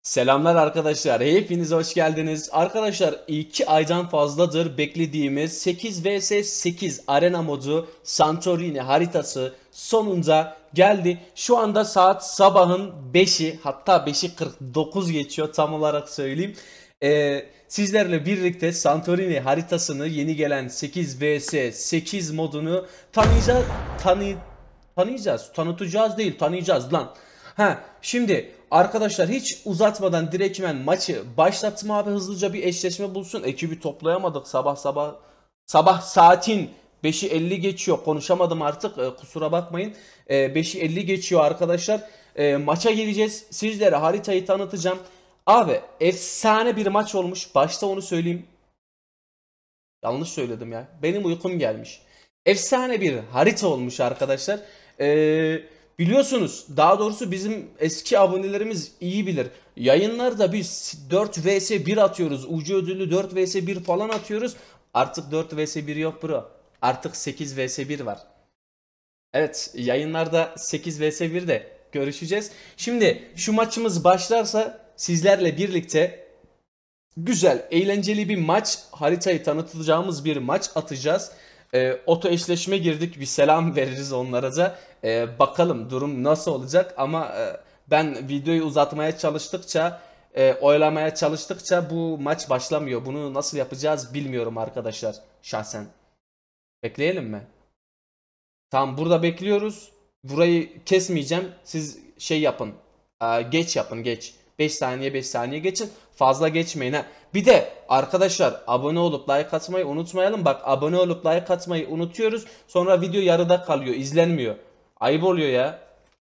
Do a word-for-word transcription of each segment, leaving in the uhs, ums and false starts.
Selamlar arkadaşlar. Hepiniz hoş geldiniz. Arkadaşlar iki aydan fazladır beklediğimiz sekiz vs sekiz arena modu Santorini haritası sonunda geldi. Şu anda saat sabahın beşi, hatta beşi kırk dokuz geçiyor tam olarak söyleyeyim. Ee, sizlerle birlikte Santorini haritasını, yeni gelen sekiz vs sekiz modunu tanıyacağız. Tanı tanıyacağız. Tanıtacağız değil, tanıyacağız lan. Ha, şimdi arkadaşlar hiç uzatmadan direktmen maçı başlattım abi, hızlıca bir eşleşme bulsun. Ekibi toplayamadık sabah sabah. Sabah saatin beşi elli geçiyor. Konuşamadım artık, e, kusura bakmayın. E, beşi elli geçiyor arkadaşlar. E, maça gireceğiz. Sizlere haritayı tanıtacağım. Abi efsane bir maç olmuş. Başta onu söyleyeyim. Yanlış söyledim ya. Benim uykum gelmiş. Efsane bir harita olmuş arkadaşlar. Eee... Biliyorsunuz, daha doğrusu bizim eski abonelerimiz iyi bilir. Yayınlarda biz dört vs bir atıyoruz. Ucu ödüllü dört vs bir falan atıyoruz. Artık dört vs bir yok bro. Artık sekiz vs bir var. Evet, yayınlarda sekiz vs birde görüşeceğiz. Şimdi şu maçımız başlarsa sizlerle birlikte güzel, eğlenceli bir maç, haritayı tanıtacağımız bir maç atacağız. E, oto eşleşme girdik, bir selam veririz onlara da. E, bakalım durum nasıl olacak, ama e, ben videoyu uzatmaya çalıştıkça, e, oylamaya çalıştıkça bu maç başlamıyor. Bunu nasıl yapacağız bilmiyorum arkadaşlar şahsen. Bekleyelim mi? Tamam, burada bekliyoruz. Burayı kesmeyeceğim. Siz şey yapın. E, geç yapın, geç. beş saniye beş saniye geçin. Fazla geçmeyin ha. Bir de arkadaşlar abone olup like atmayı unutmayalım. Bak, abone olup like atmayı unutuyoruz. Sonra video yarıda kalıyor, izlenmiyor. Ayıp oluyor ya.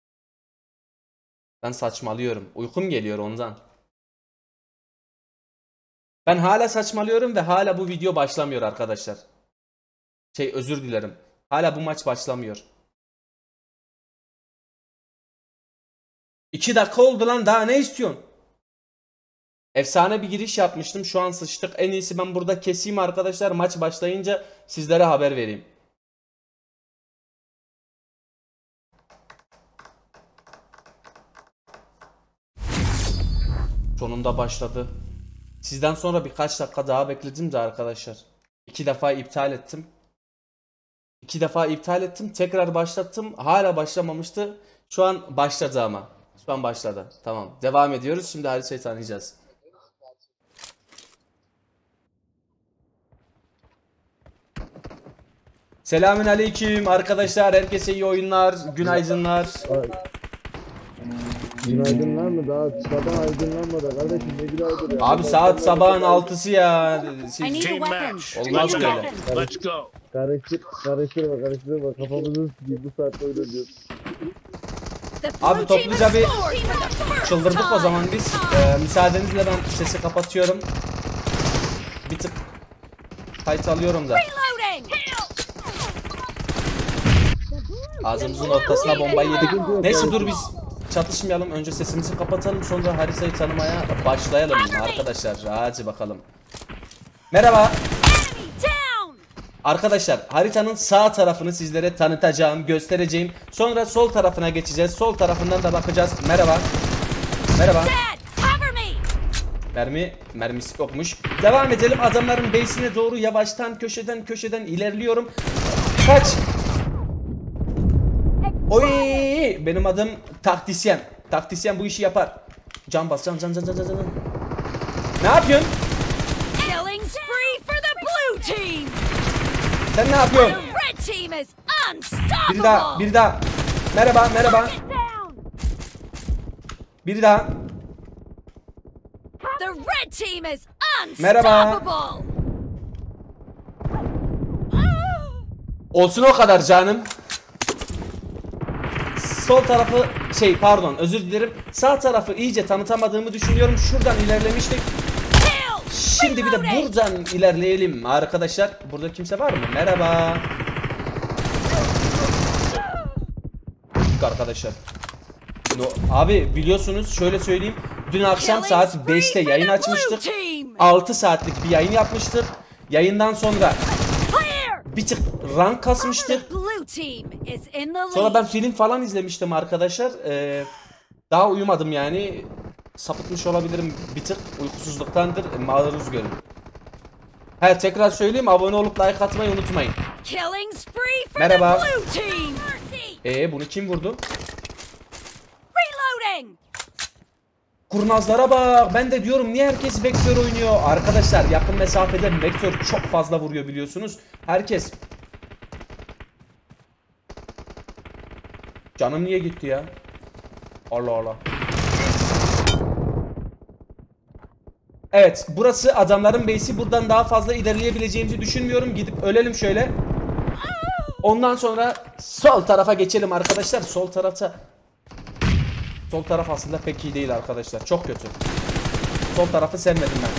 Ben saçmalıyorum. Uykum geliyor ondan. Ben hala saçmalıyorum ve hala bu video başlamıyor arkadaşlar. Şey, özür dilerim. Hala bu maç başlamıyor. iki dakika oldu lan, daha ne istiyorsun? Efsane bir giriş yapmıştım. Şu an sıçtık. En iyisi ben burada keseyim arkadaşlar. Maç başlayınca sizlere haber vereyim. Sonunda başladı. Sizden sonra birkaç dakika daha bekledim de arkadaşlar. İki defa iptal ettim. İki defa iptal ettim. Tekrar başlattım. Hala başlamamıştı. Şu an başladı ama. Şu an başladı. Tamam. Devam ediyoruz. Şimdi haritayı tanıyacağız. Selamünaleyküm arkadaşlar. Herkese iyi oyunlar. Günaydınlar. Günaydınlar mı? Daha sabah aydınlanmadı kardeşim, ne günaydın ya. Abi saat sabahın altısı ya. Siz... Team match. Olmaz Let's böyle. go. Let's go. Karıştır, karıştırma, karıştırma. Kafamızı sikeyim, bu saatte öyle diyoruz. Abi topluca bir çıldırdık o zaman biz. Ee, müsaadenizle ben sesi kapatıyorum. Bir tık kayıt alıyorum da. Ağzımızın ortasına bombayı yedik. Neyse, dur biz çatışmayalım. Önce sesimizi kapatalım, sonra haritayı tanımaya başlayalım arkadaşlar. Hadi bakalım. Merhaba. Arkadaşlar haritanın sağ tarafını sizlere tanıtacağım, göstereceğim. Sonra sol tarafına geçeceğiz. Sol tarafından da bakacağız. Merhaba. Merhaba. Mermi, mermisi yokmuş. Devam edelim. Adamların base'ine doğru yavaştan köşeden köşeden ilerliyorum. Kaç. Oy! Benim adım taktisyen. Taktisyen bu işi yapar. Can bas, can can can can can. Ne yapıyorsun? Sen ne yapıyorsun? Bir daha, bir daha. Merhaba, merhaba. Bir daha. Merhaba. Olsun o kadar canım. Sol tarafı şey pardon özür dilerim. Sağ tarafı iyice tanıtamadığımı düşünüyorum. Şuradan ilerlemiştik. Şimdi bir de buradan ilerleyelim arkadaşlar. Burada kimse var mı? Merhaba. Arkadaşlar. No, abi biliyorsunuz, şöyle söyleyeyim. Dün akşam saat beşte yayın açmıştık. altı saatlik bir yayın yapmıştık. Yayından sonra bir tık rank kasmıştık. Sonra ben film falan izlemiştim arkadaşlar. Ee, daha uyumadım yani. sapıtmış olabilirim bir tık. Uykusuzluktandır. E, Mağdurunuz görün. He, tekrar söyleyeyim, abone olup like atmayı unutmayın. Merhaba. Ee bunu kim vurdu? Kurnazlara bak. Ben de diyorum niye herkes vektör oynuyor? Arkadaşlar yakın mesafede vektör çok fazla vuruyor biliyorsunuz. Herkes. Canım niye gitti ya? Allah Allah. Evet, burası adamların base'i. Buradan daha fazla ilerleyebileceğimizi düşünmüyorum. Gidip ölelim şöyle. Ondan sonra sol tarafa geçelim arkadaşlar. Sol tarafta Sol taraf aslında pek iyi değil arkadaşlar. Çok kötü. Sol tarafı sevmedim ben.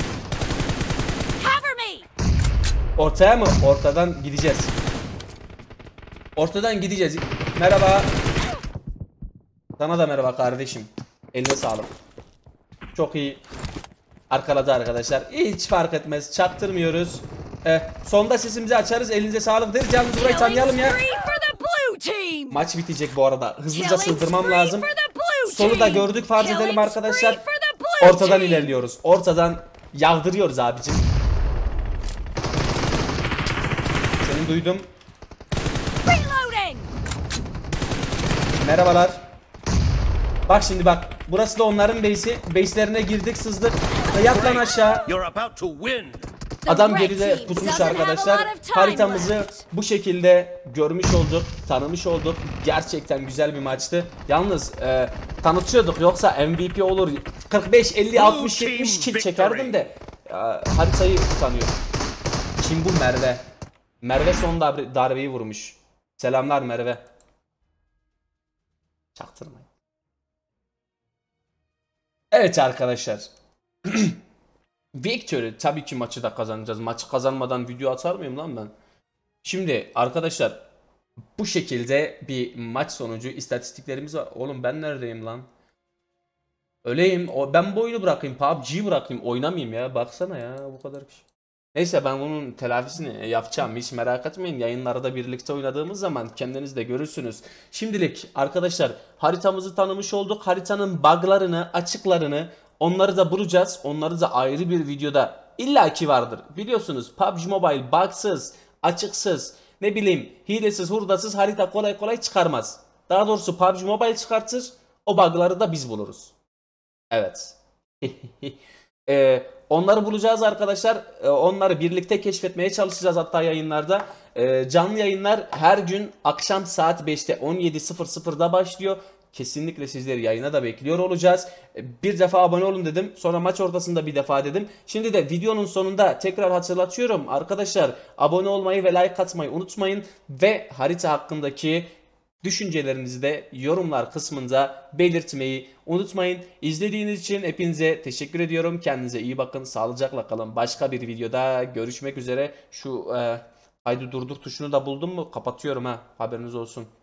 Ortaya mı? Ortadan gideceğiz. Ortadan gideceğiz. Merhaba. Sana da merhaba kardeşim. Eline sağlık. Çok iyi. Arkaladı arkadaşlar. Hiç fark etmez. Çaktırmıyoruz. Eh, sonda sesimizi açarız. Elinize sağlık deriz. Yalnız burayı tanıyalım ya. Maç bitecek bu arada. Hızlıca sığdırmam lazım. Solu da gördük, farz edelim arkadaşlar. Ortadan ilerliyoruz. Ortadan yağdırıyoruz abicim. Seni duydum. Merhabalar. Bak şimdi bak. Burası da onların base'i. Base'lerine girdik, sızdık. Yat lan aşağı. Adam geride pusmuş arkadaşlar. Haritamızı bu şekilde görmüş olduk, tanımış olduk. Gerçekten güzel bir maçtı. Yalnız e, tanıtıyorduk, yoksa M V P olur. kırk beş, elli, altmış, yetmiş kill çekerdim de e, haritayı tanıyorum. Kim bu? Merve. Merve son darbe, darbeyi vurmuş. Selamlar Merve. Çaktırmayın. Evet arkadaşlar. Victory, tabii ki maçı da kazanacağız. Maçı kazanmadan video atar mıyım lan ben? Şimdi arkadaşlar bu şekilde bir maç sonucu istatistiklerimiz var. Oğlum ben neredeyim lan? Öleyim. O, ben bu oyunu bırakayım. P U B G'yi bırakayım. Oynamayayım ya. Baksana ya, bu kadar kişi. Neyse, ben bunun telafisini yapacağım. Hiç merak etmeyin. Yayınlarda birlikte oynadığımız zaman kendiniz de görürsünüz. Şimdilik arkadaşlar haritamızı tanımış olduk. Haritanın buglarını, açıklarını, onları da bulacağız. Onları da ayrı bir videoda illaki vardır. Biliyorsunuz P U B G Mobile bugsız, açıksız, ne bileyim hilesiz, hurdasız harita kolay kolay çıkarmaz. Daha doğrusu P U B G Mobile çıkartır. O bugları da biz buluruz. Evet. Ee, onları bulacağız arkadaşlar. Ee, onları birlikte keşfetmeye çalışacağız hatta yayınlarda. Ee, canlı yayınlar her gün akşam saat beşte on yedi sıfır sıfırda başlıyor. Kesinlikle sizleri yayına da bekliyor olacağız. Ee, bir defa abone olun dedim. Sonra maç ortasında bir defa dedim. Şimdi de videonun sonunda tekrar hatırlatıyorum. Arkadaşlar abone olmayı ve like atmayı unutmayın. Ve harita hakkındaki düşüncelerinizi de yorumlar kısmında belirtmeyi unutmayın. İzlediğiniz için hepinize teşekkür ediyorum. Kendinize iyi bakın. Sağlıcakla kalın. Başka bir videoda görüşmek üzere. Şu e, haydi durdur tuşunu da buldum mu? Kapatıyorum ha. Haberiniz olsun.